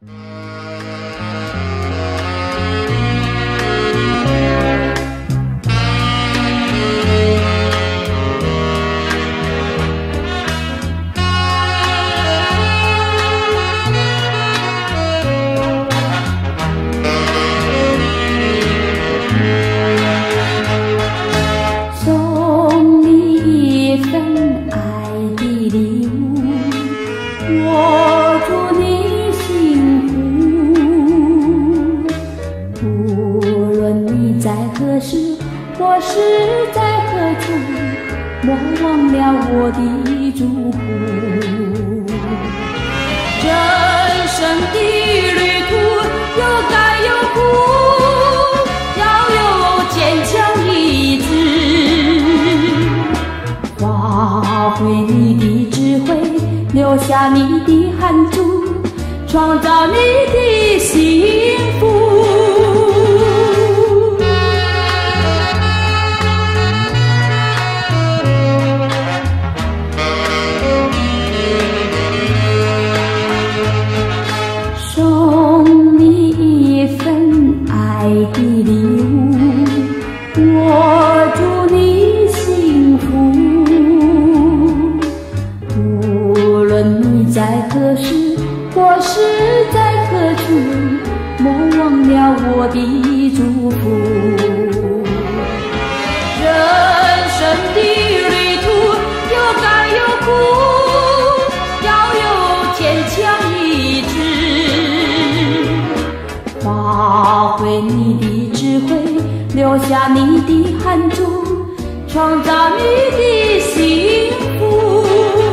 我祝你幸福，无论你在何时或是在何处，莫忘了我的祝福。人生的旅途有甘有苦，要有坚强意志，发挥你的智慧，留下你的汗珠，创造你的幸福。送你一份爱的礼物，我祝你幸福。无论你在何时或是在何处，莫忘了我的祝福。人生的旅途有甘有苦，要有坚强意志，发挥你的智慧，留下你的汗珠，创造你的幸福。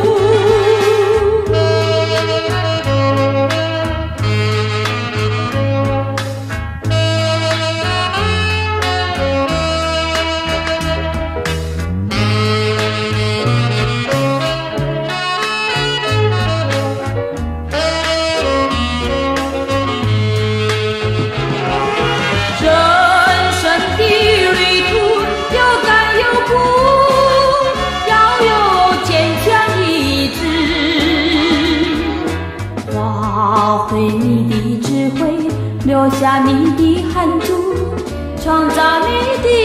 发挥你的智慧，留下你的汗珠，创造你的